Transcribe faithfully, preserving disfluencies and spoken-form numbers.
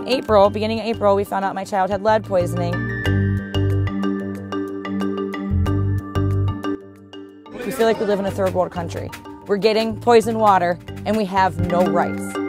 April, beginning of April, we found out my child had lead poisoning. We feel like we live in a third world country. We're getting poisoned water and we have no rights.